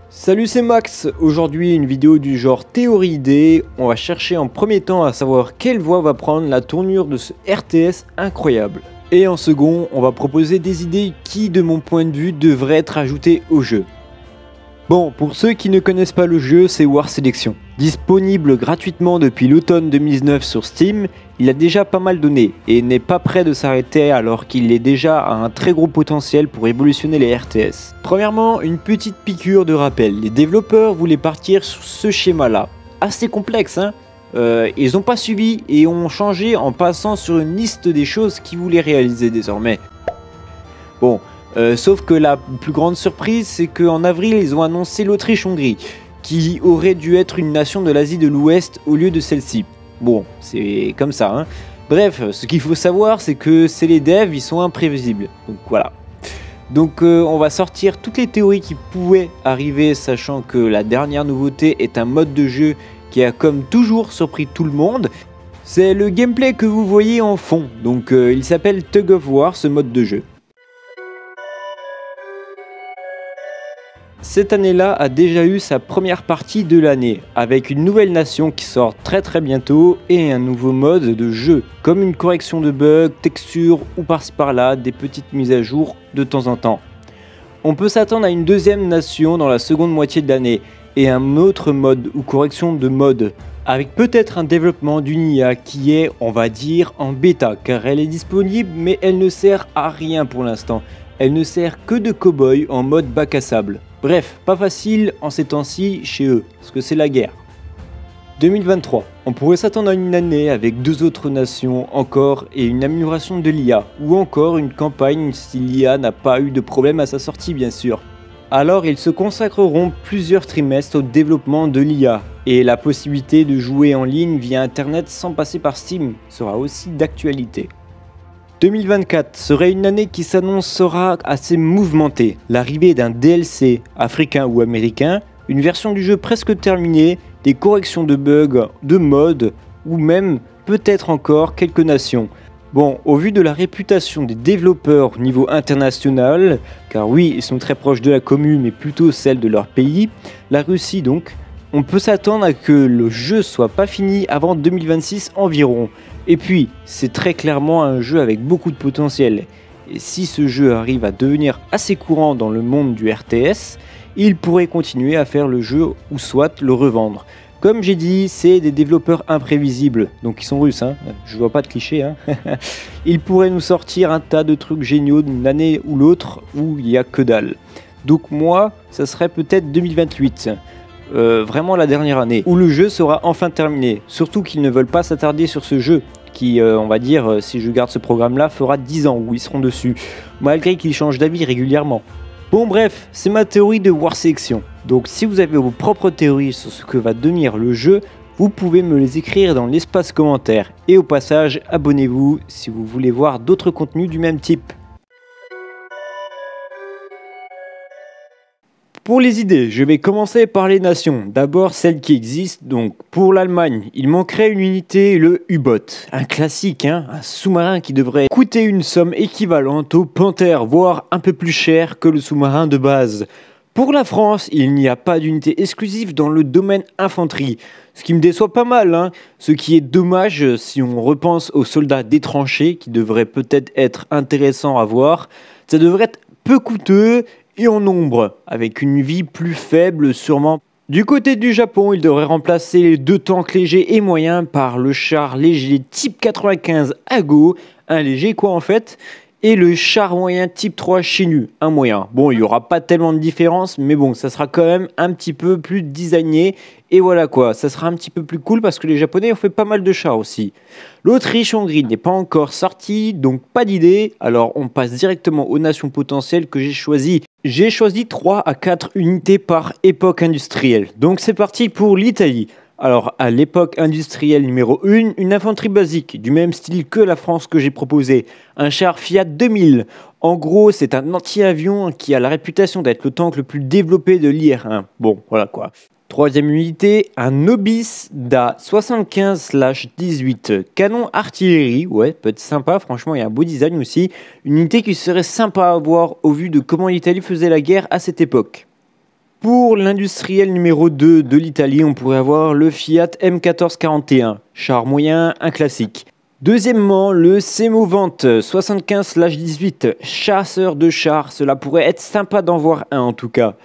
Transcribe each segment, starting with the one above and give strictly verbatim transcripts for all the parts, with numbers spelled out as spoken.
Salut, c'est Max. Aujourd'hui une vidéo du genre théorie idée. On va chercher en premier temps à savoir quelle voie va prendre la tournure de ce R T S incroyable. Et en second, on va proposer des idées qui, de mon point de vue, devraient être ajoutées au jeu. Bon, pour ceux qui ne connaissent pas le jeu, c'est War Selection. Disponible gratuitement depuis l'automne deux mille dix-neuf sur Steam, il a déjà pas mal donné et n'est pas prêt de s'arrêter alors qu'il est déjà à un très gros potentiel pour révolutionner les R T S. Premièrement, une petite piqûre de rappel. Les développeurs voulaient partir sur ce schéma-là. Assez complexe, hein euh, Ils n'ont pas suivi et ont changé en passant sur une liste des choses qu'ils voulaient réaliser désormais. Bon. Euh, sauf que la plus grande surprise, c'est qu'en avril, ils ont annoncé l'Autriche-Hongrie, qui aurait dû être une nation de l'Asie de l'Ouest au lieu de celle-ci. Bon, c'est comme ça, hein. Bref, ce qu'il faut savoir, c'est que c'est les devs, ils sont imprévisibles. Donc voilà. Donc euh, on va sortir toutes les théories qui pouvaient arriver, sachant que la dernière nouveauté est un mode de jeu qui a comme toujours surpris tout le monde. C'est le gameplay que vous voyez en fond. Donc euh, il s'appelle Tug of War, ce mode de jeu. Cette année-là a déjà eu sa première partie de l'année, avec une nouvelle nation qui sort très très bientôt et un nouveau mode de jeu, comme une correction de bugs, textures ou par-ci par-là, des petites mises à jour de temps en temps. On peut s'attendre à une deuxième nation dans la seconde moitié de l'année, et un autre mode ou correction de mode, avec peut-être un développement d'une I A qui est, on va dire, en bêta, car elle est disponible mais elle ne sert à rien pour l'instant. Elle ne sert que de cow-boy en mode bac à sable. Bref, pas facile en ces temps-ci chez eux, parce que c'est la guerre. deux mille vingt-trois, on pourrait s'attendre à une année avec deux autres nations encore et une amélioration de l'I A, ou encore une campagne si l'I A n'a pas eu de problème à sa sortie bien sûr. Alors ils se consacreront plusieurs trimestres au développement de l'I A, et la possibilité de jouer en ligne via internet sans passer par Steam sera aussi d'actualité. deux mille vingt-quatre serait une année qui s'annoncera assez mouvementée. L'arrivée d'un D L C africain ou américain, une version du jeu presque terminée, des corrections de bugs, de modes, ou même peut-être encore quelques nations. Bon, au vu de la réputation des développeurs au niveau international, car oui, ils sont très proches de la commu, mais plutôt celle de leur pays, la Russie donc, on peut s'attendre à que le jeu soit pas fini avant deux mille vingt-six environ. Et puis, c'est très clairement un jeu avec beaucoup de potentiel. Et si ce jeu arrive à devenir assez courant dans le monde du R T S, il pourrait continuer à faire le jeu ou soit le revendre. Comme j'ai dit, c'est des développeurs imprévisibles, donc ils sont russes, hein. Je vois pas de cliché. Hein. Ils pourraient nous sortir un tas de trucs géniaux d'une année ou l'autre où il n'y a que dalle. Donc moi, ça serait peut-être deux mille vingt-huit. Euh, vraiment la dernière année, où le jeu sera enfin terminé. Surtout qu'ils ne veulent pas s'attarder sur ce jeu, qui, euh, on va dire, euh, si je garde ce programme-là, fera dix ans où ils seront dessus, malgré qu'ils changent d'avis régulièrement. Bon bref, c'est ma théorie de War Selection. Donc si vous avez vos propres théories sur ce que va devenir le jeu, vous pouvez me les écrire dans l'espace commentaire. Et au passage, abonnez-vous si vous voulez voir d'autres contenus du même type. Pour les idées, je vais commencer par les nations. D'abord celles qui existent. Donc pour l'Allemagne, il manquerait une unité, le U-Boot. Un classique, hein, un sous-marin qui devrait coûter une somme équivalente au Panther, voire un peu plus cher que le sous-marin de base. Pour la France, il n'y a pas d'unité exclusive dans le domaine infanterie. Ce qui me déçoit pas mal, hein. Ce qui est dommage si on repense aux soldats des tranchées, qui devraient peut-être être intéressants à voir. Ça devrait être peu coûteux et en nombre, avec une vie plus faible sûrement. Du côté du Japon, il devrait remplacer les deux tanks légers et moyens par le char léger type quatre-vingt-quinze Ago, un léger quoi en fait, et le char moyen type trois Shinu, un moyen. Bon, il n'y aura pas tellement de différence, mais bon, ça sera quand même un petit peu plus designé. Et voilà quoi, ça sera un petit peu plus cool parce que les Japonais ont fait pas mal de chars aussi. L'Autriche-Hongrie n'est pas encore sortie, donc pas d'idée. Alors on passe directement aux nations potentielles que j'ai choisies. J'ai choisi trois à quatre unités par époque industrielle. Donc c'est parti pour l'Italie. Alors, à l'époque industrielle numéro un, une infanterie basique, du même style que la France que j'ai proposé. Un char Fiat deux mille. En gros, c'est un anti-avion qui a la réputation d'être le tank le plus développé de l'I R un. Bon, voilà quoi. Troisième unité, un Nobis D A soixante-quinze dix-huit. Canon artillerie, ouais, peut être sympa, franchement, il y a un beau design aussi. Une unité qui serait sympa à voir au vu de comment l'Italie faisait la guerre à cette époque. Pour l'industriel numéro deux de l'Italie, on pourrait avoir le Fiat M quatorze quarante et un, char moyen, un classique. Deuxièmement, le Semovante soixante-quinze dix-huit, chasseur de chars, cela pourrait être sympa d'en voir un en tout cas.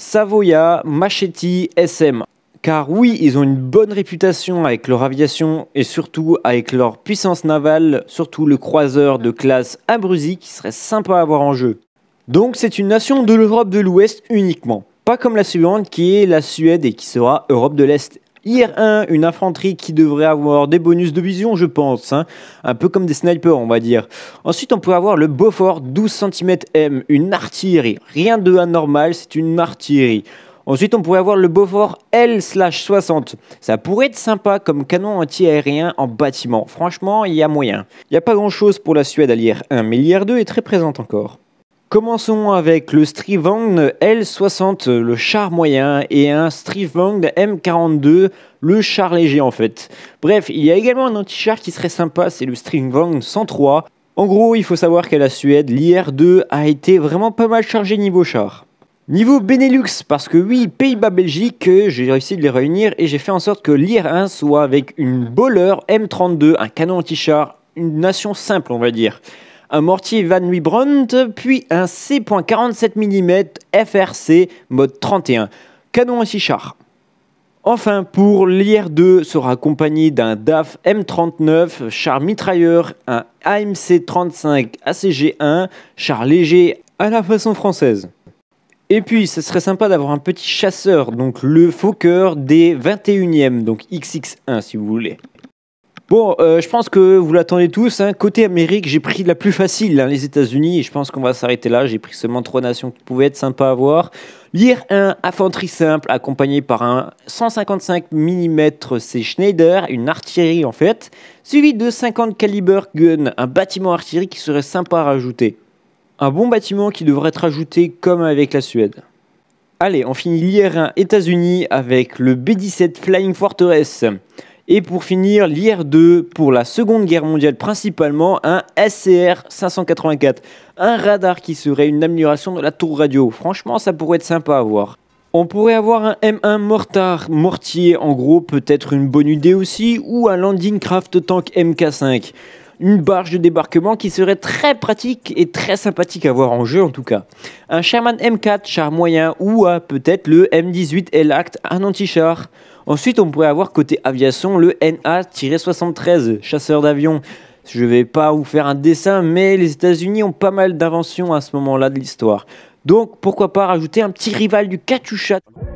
Savoia Machetti S M, car oui, ils ont une bonne réputation avec leur aviation et surtout avec leur puissance navale, surtout le croiseur de classe Abruzzi qui serait sympa à avoir en jeu. Donc c'est une nation de l'Europe de l'Ouest uniquement. Pas comme la suivante qui est la Suède et qui sera Europe de l'Est. I R un, une infanterie qui devrait avoir des bonus de vision, je pense. Hein. Un peu comme des snipers, on va dire. Ensuite, on peut avoir le Beaufort douze centimètres M, une artillerie. Rien de anormal, c'est une artillerie. Ensuite, on pourrait avoir le Beaufort L soixante. Ça pourrait être sympa comme canon anti-aérien en bâtiment. Franchement, il y a moyen. Il n'y a pas grand-chose pour la Suède à l'I R un, mais l'I R deux est très présente encore. Commençons avec le Strivagn L soixante, le char moyen, et un Strivagn M quarante-deux, le char léger en fait. Bref, il y a également un anti-char qui serait sympa, c'est le Strivagn cent trois. En gros, il faut savoir qu'à la Suède, l'I R deux a été vraiment pas mal chargé niveau char. Niveau Benelux, parce que oui, Pays-Bas-Belgique, j'ai réussi de les réunir et j'ai fait en sorte que l'I R un soit avec une Bowler M trente-deux, un canon anti-char, une nation simple on va dire. Un mortier Van Wybrandt, puis un C quarante-sept millimètres F R C mode trente et un, canon anti-char. Enfin, pour l'I R deux, sera accompagné d'un D A F M trente-neuf, char mitrailleur, un A M C trente-cinq A C G un, char léger à la façon française. Et puis, ce serait sympa d'avoir un petit chasseur, donc le Fokker des vingt et unième, donc X X un si vous voulez. Bon, euh, je pense que vous l'attendez tous. Hein. Côté Amérique, j'ai pris la plus facile, hein, les États-Unis, et je pense qu'on va s'arrêter là. J'ai pris seulement trois nations qui pouvaient être sympas à voir. L'I R un, infanterie simple, accompagné par un cent cinquante-cinq millimètres, c'est Schneider, une artillerie en fait, suivi de cinquante calibre gun, un bâtiment artillerie qui serait sympa à rajouter. Un bon bâtiment qui devrait être ajouté comme avec la Suède. Allez, on finit l'I R un États-Unis avec le B dix-sept Flying Fortress. Et pour finir, l'I R deux, pour la Seconde Guerre mondiale principalement, un S C R cinq cent quatre-vingt-quatre. Un radar qui serait une amélioration de la tour radio. Franchement, ça pourrait être sympa à voir. On pourrait avoir un M un Mortar, mortier en gros, peut-être une bonne idée aussi, ou un Landing Craft Tank M K cinq. Une barge de débarquement qui serait très pratique et très sympathique à voir en jeu en tout cas. Un Sherman M quatre, char moyen, ou euh, peut-être le M dix-huit L-Act, un anti-char. Ensuite, on pourrait avoir côté aviation le N A soixante-treize, chasseur d'avion. Je ne vais pas vous faire un dessin, mais les États-Unis ont pas mal d'inventions à ce moment-là de l'histoire. Donc, pourquoi pas rajouter un petit rival du Katyusha.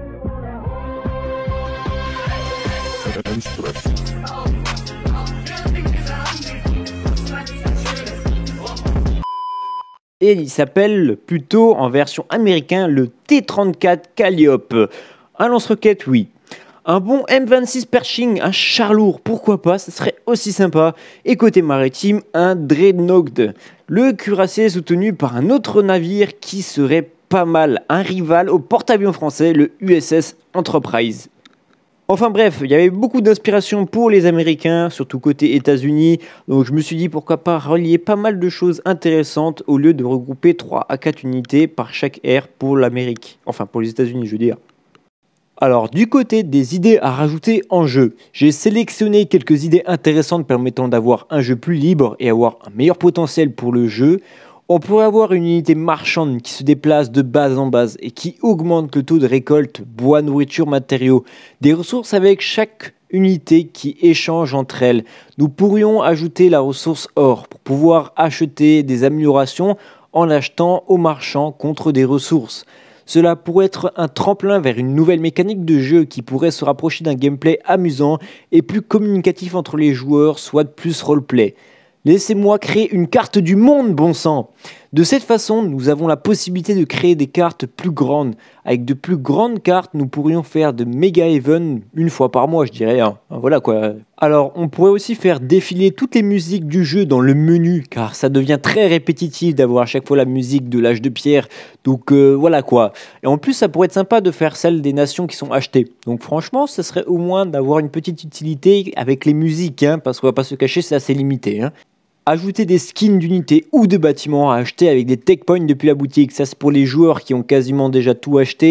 Et il s'appelle plutôt en version américaine le T trente-quatre Calliope. Un lance-roquette, oui. Un bon M vingt-six Pershing, un char lourd, pourquoi pas, ça serait aussi sympa. Et côté maritime, un Dreadnought. Le cuirassé soutenu par un autre navire qui serait pas mal, un rival au porte-avions français, le U S S Enterprise. Enfin bref, il y avait beaucoup d'inspiration pour les Américains, surtout côté États-Unis, donc je me suis dit pourquoi pas relier pas mal de choses intéressantes au lieu de regrouper trois à quatre unités par chaque ère pour l'Amérique, enfin pour les États-Unis je veux dire. Alors du côté des idées à rajouter en jeu, j'ai sélectionné quelques idées intéressantes permettant d'avoir un jeu plus libre et avoir un meilleur potentiel pour le jeu. On pourrait avoir une unité marchande qui se déplace de base en base et qui augmente le taux de récolte, bois, nourriture, matériaux, des ressources avec chaque unité qui échange entre elles. Nous pourrions ajouter la ressource or pour pouvoir acheter des améliorations en l'achetant aux marchands contre des ressources. Cela pourrait être un tremplin vers une nouvelle mécanique de jeu qui pourrait se rapprocher d'un gameplay amusant et plus communicatif entre les joueurs, soit plus roleplay. Laissez-moi créer une carte du monde, bon sang! De cette façon, nous avons la possibilité de créer des cartes plus grandes. Avec de plus grandes cartes, nous pourrions faire de méga events une fois par mois, je dirais. Hein. Voilà quoi. Alors, on pourrait aussi faire défiler toutes les musiques du jeu dans le menu, car ça devient très répétitif d'avoir à chaque fois la musique de l'âge de pierre. Donc euh, voilà quoi. Et en plus, ça pourrait être sympa de faire celle des nations qui sont achetées. Donc franchement, ça serait au moins d'avoir une petite utilité avec les musiques, hein, parce qu'on va pas se cacher, c'est assez limité. Hein. Ajouter des skins d'unités ou de bâtiments à acheter avec des tech points depuis la boutique. Ça, c'est pour les joueurs qui ont quasiment déjà tout acheté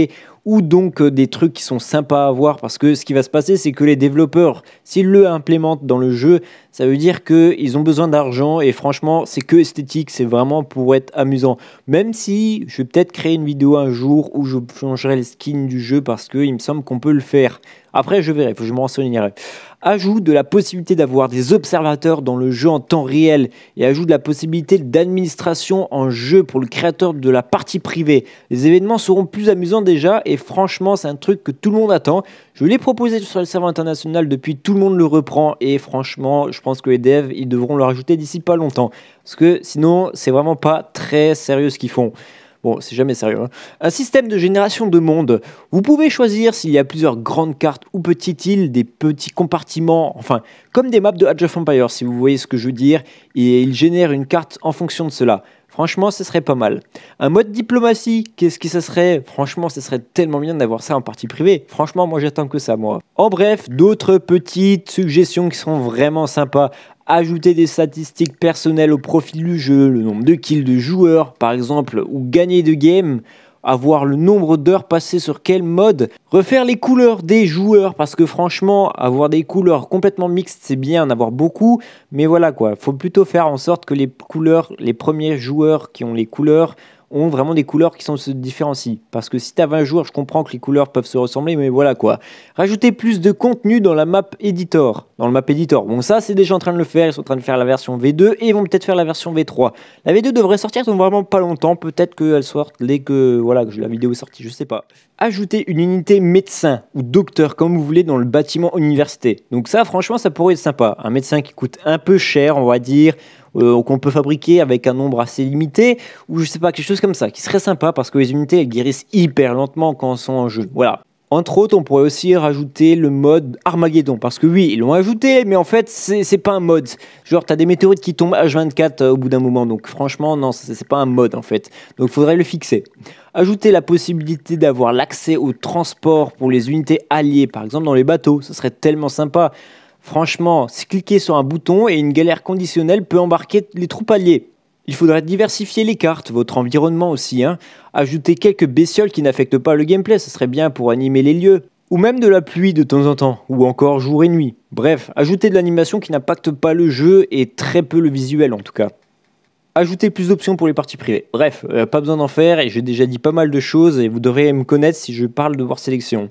ou donc euh, des trucs qui sont sympas à voir, parce que ce qui va se passer, c'est que les développeurs, s'ils le implémentent dans le jeu, ça veut dire qu'ils ont besoin d'argent, et franchement, c'est que esthétique, c'est vraiment pour être amusant. Même si je vais peut-être créer une vidéo un jour où je changerai les skins du jeu, parce qu'il me semble qu'on peut le faire. Après, je verrai, il faut que je me renseignerai. Ajout de la possibilité d'avoir des observateurs dans le jeu en temps réel et ajout de la possibilité d'administration en jeu pour le créateur de la partie privée. Les événements seront plus amusants déjà et franchement, c'est un truc que tout le monde attend. Je l'ai proposé sur le serveur international, depuis tout le monde le reprend et franchement, je pense que les devs, ils devront le rajouter d'ici pas longtemps parce que sinon, c'est vraiment pas très sérieux ce qu'ils font. Bon, c'est jamais sérieux. Hein. Un système de génération de mondes. Vous pouvez choisir s'il y a plusieurs grandes cartes ou petites îles, des petits compartiments, enfin, comme des maps de Age of Empires, si vous voyez ce que je veux dire, et il génère une carte en fonction de cela. Franchement, ce serait pas mal. Un mode diplomatie, qu'est-ce que ça serait? Franchement, ce serait tellement bien d'avoir ça en partie privée. Franchement, moi, j'attends que ça, moi. En bref, d'autres petites suggestions qui sont vraiment sympas. Ajouter des statistiques personnelles au profil du jeu, le nombre de kills de joueurs par exemple, ou gagner de games, avoir le nombre d'heures passées sur quel mode, refaire les couleurs des joueurs, parce que franchement, avoir des couleurs complètement mixtes, c'est bien, en avoir beaucoup, mais voilà quoi, faut plutôt faire en sorte que les couleurs, les premiers joueurs qui ont les couleurs, ont vraiment des couleurs qui sont, se différencient. Parce que si tu as vingt joueurs, je comprends que les couleurs peuvent se ressembler, mais voilà quoi. Rajouter plus de contenu dans la map editor. Dans le map editor. Bon, ça, c'est déjà en train de le faire. Ils sont en train de faire la version V deux et ils vont peut-être faire la version V trois. La V deux devrait sortir dans vraiment pas longtemps. Peut-être qu'elle sorte dès que, voilà, que la vidéo est sortie, je sais pas. Ajouter une unité médecin ou docteur, comme vous voulez, dans le bâtiment université. Donc ça, franchement, ça pourrait être sympa. Un médecin qui coûte un peu cher, on va dire, Euh, qu'on peut fabriquer avec un nombre assez limité, ou je sais pas, quelque chose comme ça, qui serait sympa parce que les unités elles guérissent hyper lentement quand elles sont en jeu. Voilà. Entre autres, on pourrait aussi rajouter le mode Armageddon, parce que oui, ils l'ont ajouté, mais en fait, c'est pas un mode. Genre, t'as des météorites qui tombent H vingt-quatre euh, au bout d'un moment, donc franchement, non, c'est pas un mode en fait. Donc, il faudrait le fixer. Ajouter la possibilité d'avoir l'accès au transport pour les unités alliées, par exemple dans les bateaux, ça serait tellement sympa. Franchement, c'est cliquer sur un bouton et une galère conditionnelle peut embarquer les troupes alliées. Il faudrait diversifier les cartes, votre environnement aussi. Hein. Ajouter quelques bestioles qui n'affectent pas le gameplay, ce serait bien pour animer les lieux. Ou même de la pluie de temps en temps, ou encore jour et nuit. Bref, ajouter de l'animation qui n'impacte pas le jeu et très peu le visuel en tout cas. Ajouter plus d'options pour les parties privées. Bref, euh, pas besoin d'en faire et j'ai déjà dit pas mal de choses et vous devrez me connaître si je parle de voir sélection.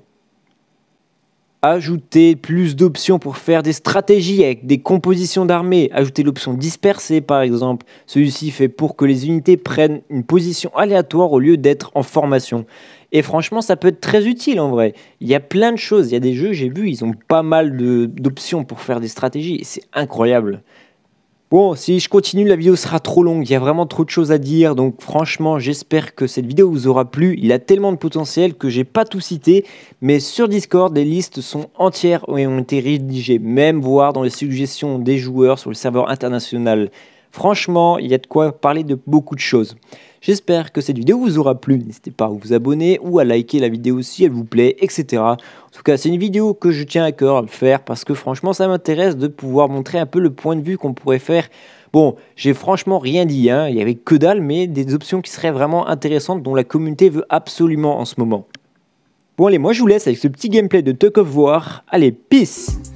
Ajouter plus d'options pour faire des stratégies avec des compositions d'armées. Ajouter l'option disperser par exemple. Celui-ci fait pour que les unités prennent une position aléatoire au lieu d'être en formation. Et franchement, ça peut être très utile en vrai. Il y a plein de choses. Il y a des jeux, j'ai vu, ils ont pas mal d'options pour faire des stratégies. Et c'est incroyable. Bon, si je continue, la vidéo sera trop longue, il y a vraiment trop de choses à dire, donc franchement, j'espère que cette vidéo vous aura plu. Il a tellement de potentiel que j'ai pas tout cité, mais sur Discord, les listes sont entières et ont été rédigées, même voir dans les suggestions des joueurs sur le serveur international. Franchement, il y a de quoi parler de beaucoup de choses. J'espère que cette vidéo vous aura plu. N'hésitez pas à vous abonner ou à liker la vidéo si elle vous plaît, et cetera. En tout cas, c'est une vidéo que je tiens à cœur à faire parce que franchement, ça m'intéresse de pouvoir montrer un peu le point de vue qu'on pourrait faire. Bon, j'ai franchement rien dit, hein. Il n'y avait que dalle, mais des options qui seraient vraiment intéressantes dont la communauté veut absolument en ce moment. Bon allez, moi je vous laisse avec ce petit gameplay de Tug of War. Allez, peace!